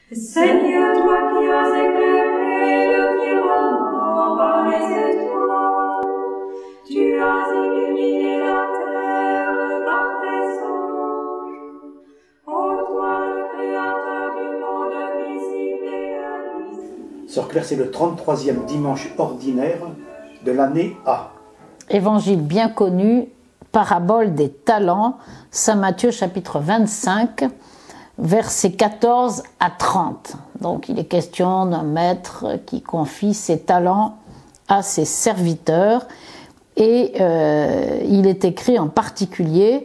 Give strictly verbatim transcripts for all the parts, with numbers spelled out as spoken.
Seigneur, toi qui as éclairé le firmament par les étoiles, tu as illuminé la terre par tes anges. Ô toi, le Créateur du monde visible et invisible. Sœur Claire, c'est le trente-troisième dimanche ordinaire de l'année A. Évangile bien connu, parabole des talents, Saint Matthieu chapitre vingt-cinq, versets quatorze à trente. Donc il est question d'un maître qui confie ses talents à ses serviteurs et euh, il est écrit en particulier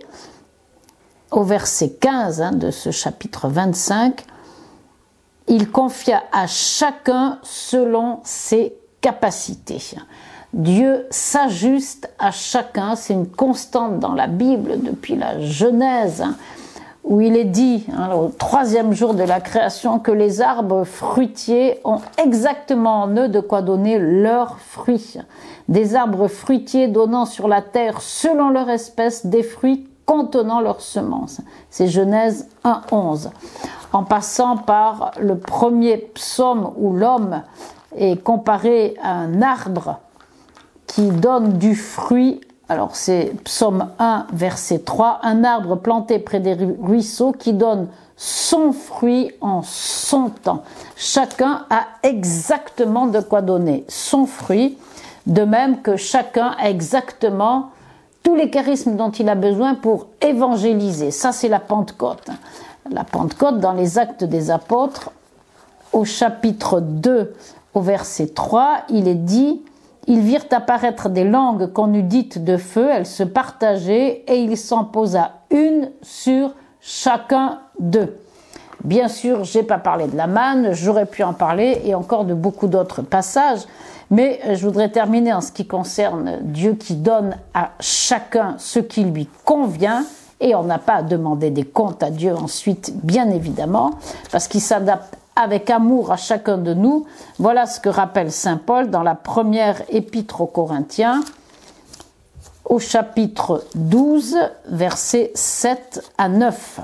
au verset quinze hein, de ce chapitre vingt-cinq, il confia à chacun selon ses capacités. Dieu s'ajuste à chacun, c'est une constante dans la Bible depuis la Genèse, hein, où il est dit, hein, au troisième jour de la création, que les arbres fruitiers ont exactement en eux de quoi donner leurs fruits. Des arbres fruitiers donnant sur la terre, selon leur espèce, des fruits contenant leurs semences. C'est Genèse un onze. En passant par le premier psaume où l'homme est comparé à un arbre qui donne du fruit. Alors c'est Psaume un, verset trois, un arbre planté près des ruisseaux qui donne son fruit en son temps. Chacun a exactement de quoi donner son fruit, de même que chacun a exactement tous les charismes dont il a besoin pour évangéliser. Ça, c'est la Pentecôte. La Pentecôte, dans les Actes des Apôtres, au chapitre deux, au verset trois, il est dit: ils virent apparaître des langues qu'on eût dites de feu, elles se partageaient et il s'en posa une sur chacun d'eux. Bien sûr, j'ai pas parlé de la manne, j'aurais pu en parler et encore de beaucoup d'autres passages, mais je voudrais terminer en ce qui concerne Dieu qui donne à chacun ce qui lui convient et on n'a pas à demander des comptes à Dieu ensuite, bien évidemment, parce qu'il s'adapte avec amour à chacun de nous. Voilà ce que rappelle saint Paul dans la première épître aux Corinthiens, au chapitre douze, versets sept à neuf.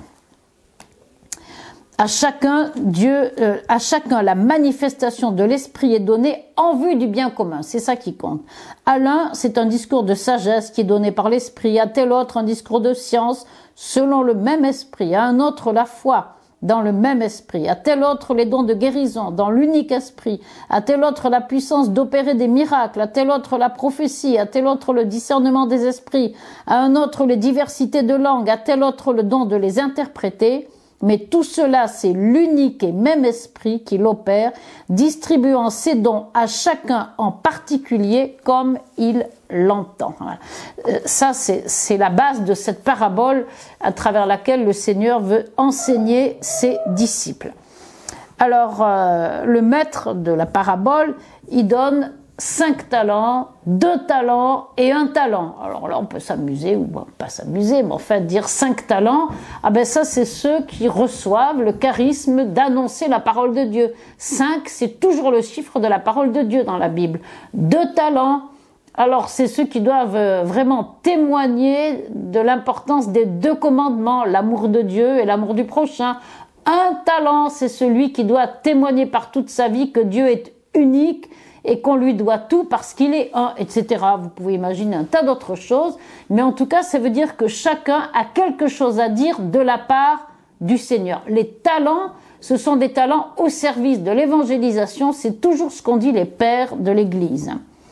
À chacun, Dieu, euh, à chacun, la manifestation de l'esprit est donnée en vue du bien commun. C'est ça qui compte. À l'un, c'est un discours de sagesse qui est donné par l'esprit. À tel autre, un discours de science selon le même esprit. À un autre, la foi dans le même esprit, à tel autre les dons de guérison, dans l'unique esprit, à tel autre la puissance d'opérer des miracles, à tel autre la prophétie, à tel autre le discernement des esprits, à un autre les diversités de langues, à tel autre le don de les interpréter. Mais tout cela, c'est l'unique et même esprit qui l'opère, distribuant ses dons à chacun en particulier comme il l'entend. Ça, c'est, c'est la base de cette parabole à travers laquelle le Seigneur veut enseigner ses disciples. Alors, euh, le maître de la parabole, il donne cinq talents, deux talents et un talent. Alors là, on peut s'amuser ou bon, pas s'amuser, mais en fait, dire cinq talents, ah ben ça, c'est ceux qui reçoivent le charisme d'annoncer la parole de Dieu. Cinq, c'est toujours le chiffre de la parole de Dieu dans la Bible. Deux talents, alors c'est ceux qui doivent vraiment témoigner de l'importance des deux commandements, l'amour de Dieu et l'amour du prochain. Un talent, c'est celui qui doit témoigner par toute sa vie que Dieu est unique et qu'on lui doit tout parce qu'il est un, et cetera. Vous pouvez imaginer un tas d'autres choses, mais en tout cas, ça veut dire que chacun a quelque chose à dire de la part du Seigneur. Les talents, ce sont des talents au service de l'évangélisation, c'est toujours ce qu'ont dit les pères de l'Église.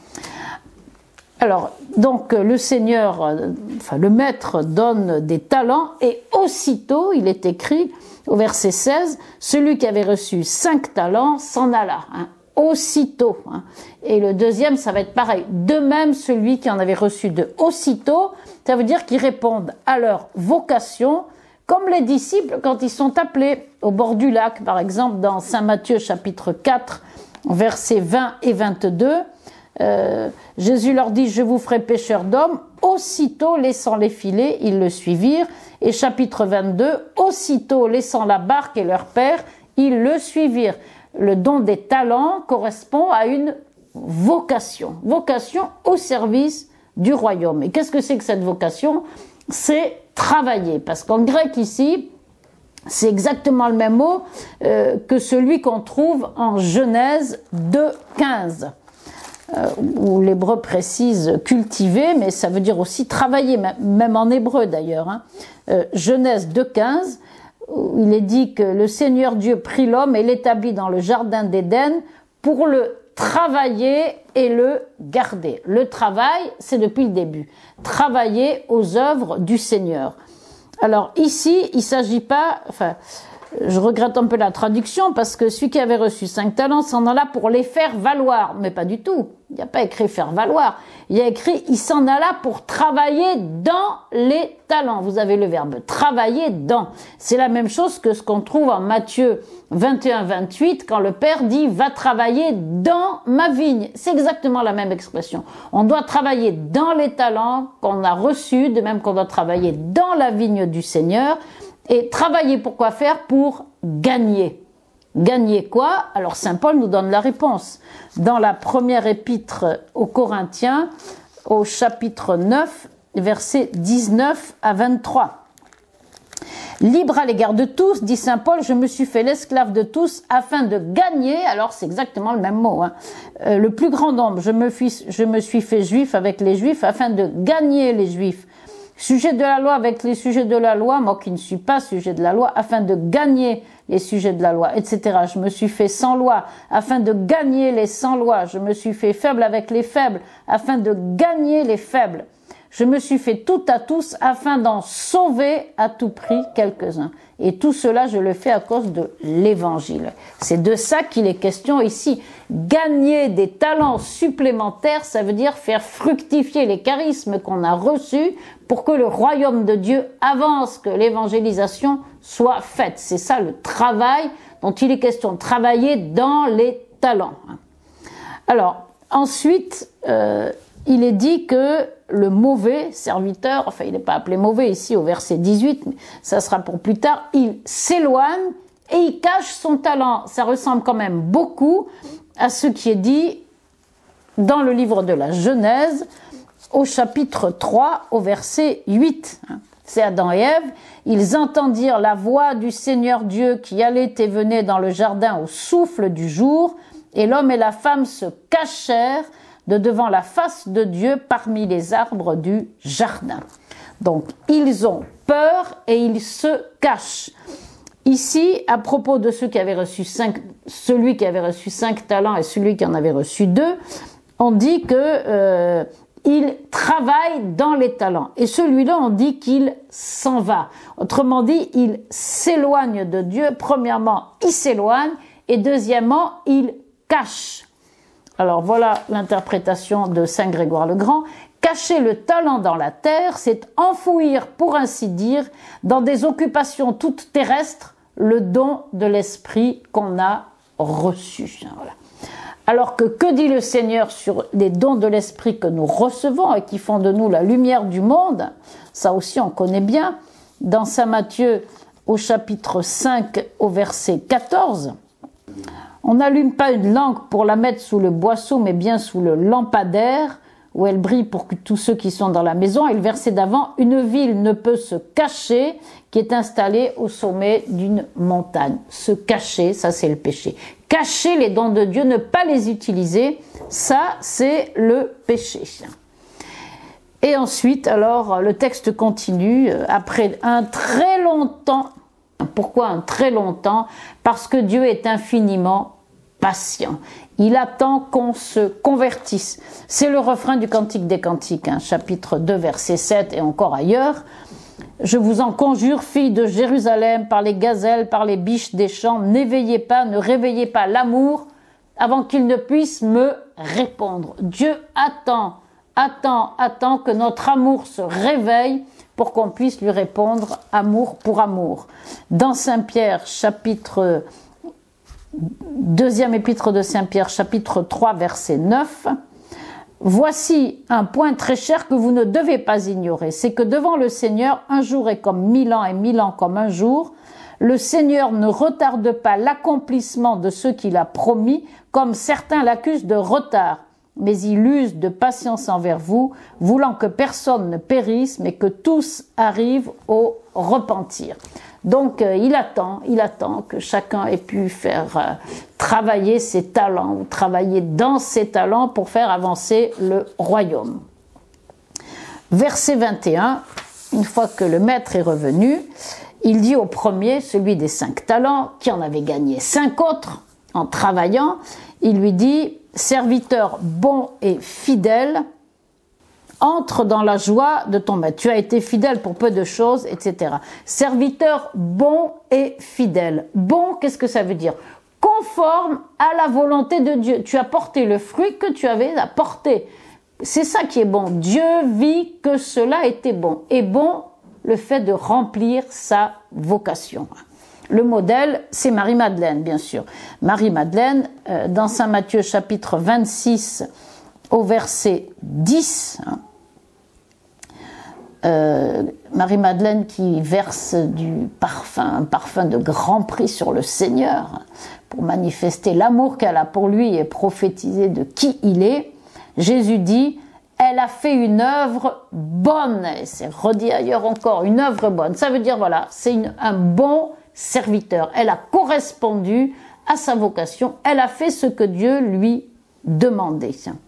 Alors, donc, le Seigneur, enfin, le Maître donne des talents et aussitôt, il est écrit au verset seize, celui qui avait reçu cinq talents s'en alla, hein. Aussitôt. Hein. Et le deuxième, ça va être pareil. De même, celui qui en avait reçu de aussitôt, ça veut dire qu'ils répondent à leur vocation, comme les disciples quand ils sont appelés au bord du lac, par exemple, dans Saint Matthieu chapitre quatre, versets vingt et vingt-deux, euh, Jésus leur dit « Je vous ferai pécheurs d'hommes ». Aussitôt, laissant les filets, ils le suivirent. Et chapitre vingt-deux, aussitôt, laissant la barque et leur père, ils le suivirent. Le don des talents correspond à une vocation, vocation au service du royaume. Et qu'est-ce que c'est que cette vocation? C'est travailler, parce qu'en grec ici, C'est exactement le même mot euh, que celui qu'on trouve en Genèse deux, quinze, euh, où l'hébreu précise cultiver, mais ça veut dire aussi travailler, même en hébreu d'ailleurs. Hein. Euh, Genèse deux, quinze, où il est dit que le Seigneur Dieu prit l'homme et l'établit dans le jardin d'Éden pour le travailler et le garder. Le travail, c'est depuis le début. Travailler aux œuvres du Seigneur. Alors ici, il s'agit pas, enfin, je regrette un peu la traduction parce que celui qui avait reçu cinq talents s'en alla pour les faire valoir, mais pas du tout. Il n'y a pas écrit faire valoir. Il y a écrit il s'en alla pour travailler dans les talents. Vous avez le verbe travailler dans. C'est la même chose que ce qu'on trouve en Matthieu vingt et un, vingt-huit quand le Père dit va travailler dans ma vigne. C'est exactement la même expression. On doit travailler dans les talents qu'on a reçus, de même qu'on doit travailler dans la vigne du Seigneur. Et travailler pour quoi faire? Pour gagner. Gagner quoi? Alors Saint Paul nous donne la réponse. Dans la première épître aux Corinthiens, au chapitre neuf, versets dix-neuf à vingt-trois. Libre à l'égard de tous, dit Saint Paul, je me suis fait l'esclave de tous afin de gagner, alors c'est exactement le même mot, hein, euh, le plus grand nombre. Je me, suis, je me suis fait juif avec les juifs afin de gagner les juifs. Sujet de la loi avec les sujets de la loi, moi qui ne suis pas sujet de la loi, afin de gagner les sujets de la loi, et cetera. Je me suis fait sans loi, afin de gagner les sans loi. Je me suis fait faible avec les faibles, afin de gagner les faibles. Je me suis fait tout à tous, afin d'en sauver à tout prix quelques-uns. Et tout cela, je le fais à cause de l'Évangile. C'est de ça qu'il est question ici. Gagner des talents supplémentaires, ça veut dire faire fructifier les charismes qu'on a reçus pour que le royaume de Dieu avance, que l'évangélisation soit faite. C'est ça le travail dont il est question, travailler dans les talents. Alors, ensuite, euh, il est dit que le mauvais serviteur, enfin il n'est pas appelé mauvais ici au verset dix-huit, mais ça sera pour plus tard, il s'éloigne et il cache son talent. Ça ressemble quand même beaucoup à ce qui est dit dans le livre de la Genèse, au chapitre trois, au verset huit. C'est Adam et Ève, ils entendirent la voix du Seigneur Dieu qui allait et venait dans le jardin au souffle du jour, et l'homme et la femme se cachèrent de devant la face de Dieu parmi les arbres du jardin. Donc, ils ont peur et ils se cachent. Ici, à propos de ceux qui avaient reçu cinq, celui qui avait reçu cinq talents et celui qui en avait reçu deux, on dit que euh, il travaille dans les talents. Et celui-là, on dit qu'il s'en va. Autrement dit, il s'éloigne de Dieu. Premièrement, il s'éloigne et deuxièmement, il cache. Alors voilà l'interprétation de Saint Grégoire le Grand. Cacher le talent dans la terre, c'est enfouir, pour ainsi dire, dans des occupations toutes terrestres, le don de l'esprit qu'on a reçu. Voilà. Alors que que dit le Seigneur sur les dons de l'esprit que nous recevons et qui font de nous la lumière du monde? Ça aussi on connaît bien. Dans Saint Matthieu, au chapitre cinq, au verset quatorze, on n'allume pas une lampe pour la mettre sous le boisseau, mais bien sous le lampadaire, où elle brille pour que tous ceux qui sont dans la maison. Et le verset d'avant, une ville ne peut se cacher, qui est installée au sommet d'une montagne. Se cacher, ça c'est le péché. Cacher les dons de Dieu, ne pas les utiliser, ça c'est le péché. Et ensuite, alors, le texte continue, après un très long temps. Pourquoi un très long temps? Parce que Dieu est infiniment patient. Il attend qu'on se convertisse. C'est le refrain du Cantique des Cantiques, hein, chapitre deux, verset sept et encore ailleurs. Je vous en conjure, filles de Jérusalem, par les gazelles, par les biches des champs, n'éveillez pas, ne réveillez pas l'amour avant qu'il ne puisse me répondre. Dieu attend, attend, attend que notre amour se réveille pour qu'on puisse lui répondre amour pour amour. Dans Saint Pierre, chapitre, deuxième épître de Saint Pierre, chapitre trois, verset neuf, voici un point très cher que vous ne devez pas ignorer, c'est que devant le Seigneur, un jour est comme mille ans et mille ans comme un jour. Le Seigneur ne retarde pas l'accomplissement de ce qu'il a promis, comme certains l'accusent de retard. Mais il use de patience envers vous, voulant que personne ne périsse, mais que tous arrivent au repentir. Donc euh, il attend, il attend que chacun ait pu faire euh, travailler ses talents, ou travailler dans ses talents pour faire avancer le royaume. Verset vingt et un, une fois que le maître est revenu, il dit au premier, celui des cinq talents, qui en avait gagné cinq autres en travaillant, il lui dit, serviteur bon et fidèle, entre dans la joie de ton maître. Tu as été fidèle pour peu de choses, et cetera. Serviteur bon et fidèle. Bon, qu'est-ce que ça veut dire? Conforme à la volonté de Dieu. Tu as porté le fruit que tu avais à porter. C'est ça qui est bon. Dieu vit que cela était bon. Et bon, le fait de remplir sa vocation. Le modèle, c'est Marie-Madeleine, bien sûr. Marie-Madeleine, euh, dans Saint Matthieu chapitre vingt-six, au verset dix, hein, euh, Marie-Madeleine qui verse du parfum, un parfum de grand prix sur le Seigneur, hein, pour manifester l'amour qu'elle a pour lui et prophétiser de qui il est. Jésus dit, elle a fait une œuvre bonne, et c'est redit ailleurs encore, une œuvre bonne. Ça veut dire, voilà, c'est un bon serviteur. Elle a correspondu à sa vocation, elle a fait ce que Dieu lui demandait.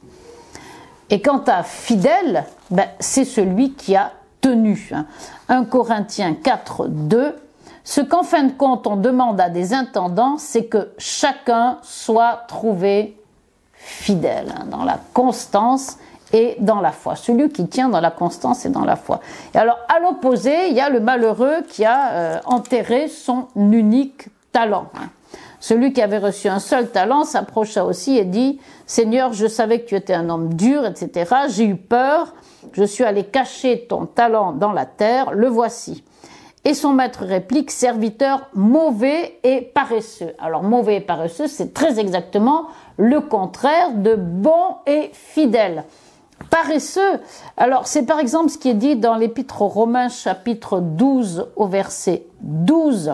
Et quant à fidèle, ben, c'est celui qui a tenu. un Corinthiens quatre, deux, ce qu'en fin de compte on demande à des intendants, c'est que chacun soit trouvé fidèle, hein, dans la constance et dans la foi. Celui qui tient dans la constance et dans la foi. Et alors, à l'opposé, il y a le malheureux qui a euh, enterré son unique talent. Hein. Celui qui avait reçu un seul talent s'approcha aussi et dit « Seigneur, je savais que tu étais un homme dur, et cetera. J'ai eu peur, je suis allé cacher ton talent dans la terre, le voici. » Et son maître réplique « Serviteur mauvais et paresseux. » Alors, mauvais et paresseux, c'est très exactement le contraire de bon et fidèle. Paresseux, alors c'est par exemple ce qui est dit dans l'Épître aux Romains chapitre douze au verset douze,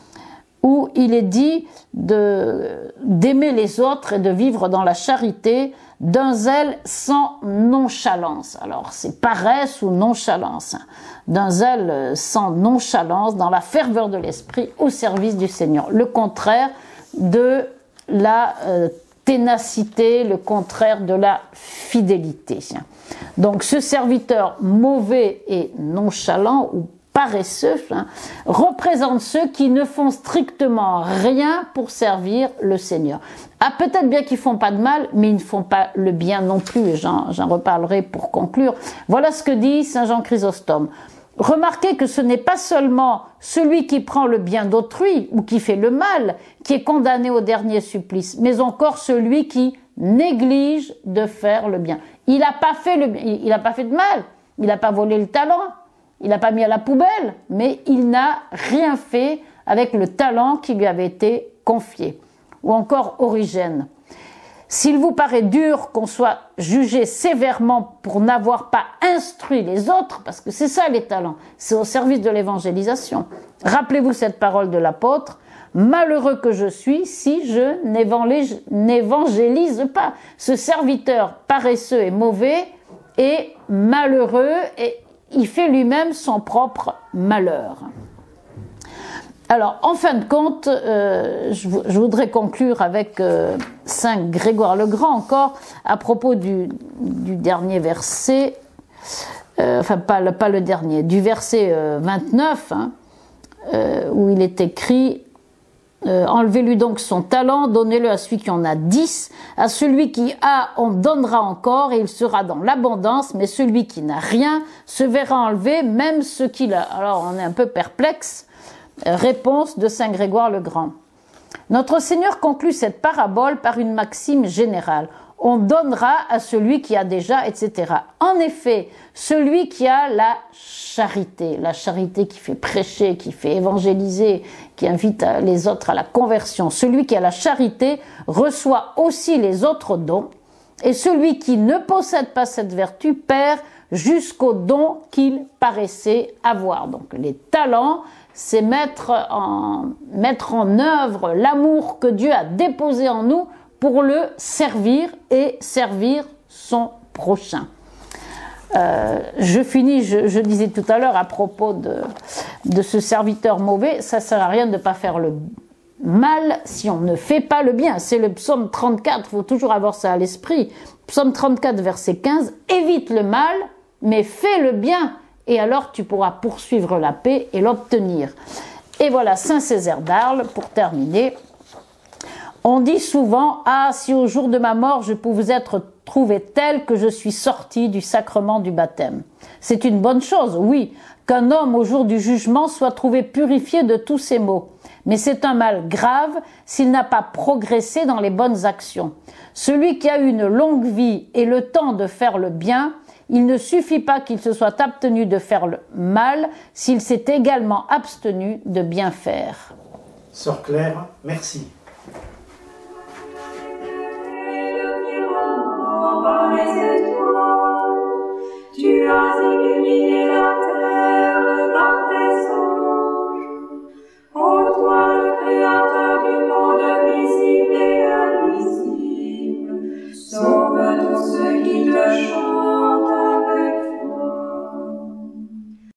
où il est dit de, d'aimer les autres et de vivre dans la charité, d'un zèle sans nonchalance. Alors c'est paresse ou nonchalance, hein. D'un zèle sans nonchalance, dans la ferveur de l'esprit, au service du Seigneur. Le contraire de la euh, ténacité, le contraire de la fidélité. Donc ce serviteur mauvais et nonchalant ou paresseux, hein, représente ceux qui ne font strictement rien pour servir le Seigneur. Ah, peut-être bien qu'ils font pas de mal, mais ils ne font pas le bien non plus, et j'en, j'en reparlerai pour conclure. Voilà ce que dit Saint Jean Chrysostome. Remarquez que ce n'est pas seulement celui qui prend le bien d'autrui ou qui fait le mal qui est condamné au dernier supplice, mais encore celui qui néglige de faire le bien. Il n'a pas fait le, il n'a pas fait de mal, il n'a pas volé le talent, il n'a pas mis à la poubelle, mais il n'a rien fait avec le talent qui lui avait été confié. Ou encore Origène. S'il vous paraît dur qu'on soit jugé sévèrement pour n'avoir pas instruit les autres, parce que c'est ça les talents, c'est au service de l'évangélisation. Rappelez-vous cette parole de l'apôtre, « Malheureux que je suis si je n'évangélise pas. » Ce serviteur paresseux et mauvais est malheureux et il fait lui-même son propre malheur. Alors, en fin de compte, euh, je, je voudrais conclure avec euh, Saint Grégoire le Grand encore, à propos du, du dernier verset, euh, enfin pas le, pas le dernier, du verset euh, vingt-neuf, hein, euh, où il est écrit euh, « Enlevez-lui donc son talent, donnez-le à celui qui en a dix, à celui qui a, on donnera encore, et il sera dans l'abondance, mais celui qui n'a rien se verra enlever, même ce qu'il a. » Alors, on est un peu perplexe. Réponse de Saint Grégoire le Grand. Notre Seigneur conclut cette parabole par une maxime générale. On donnera à celui qui a déjà, et cetera. En effet, celui qui a la charité, la charité qui fait prêcher, qui fait évangéliser, qui invite les autres à la conversion, celui qui a la charité reçoit aussi les autres dons, et celui qui ne possède pas cette vertu perd jusqu'au don qu'il paraissait avoir. Donc les talents, c'est mettre en, mettre en œuvre l'amour que Dieu a déposé en nous pour le servir et servir son prochain. Euh, je finis, je, je disais tout à l'heure à propos de, de ce serviteur mauvais, ça ne sert à rien de ne pas faire le mal si on ne fait pas le bien. C'est le psaume trente-quatre, il faut toujours avoir ça à l'esprit. Psaume trente-quatre, verset quinze, évite le mal, mais fais le bien, et alors tu pourras poursuivre la paix et l'obtenir. Et voilà, Saint Césaire d'Arles, pour terminer. On dit souvent, ah, si au jour de ma mort je pouvais être trouvé tel que je suis sorti du sacrement du baptême. C'est une bonne chose, oui, qu'un homme au jour du jugement soit trouvé purifié de tous ses maux. Mais c'est un mal grave s'il n'a pas progressé dans les bonnes actions. Celui qui a eu une longue vie et le temps de faire le bien, il ne suffit pas qu'il se soit abstenu de faire le mal s'il s'est également abstenu de bien faire. Sœur Claire, merci.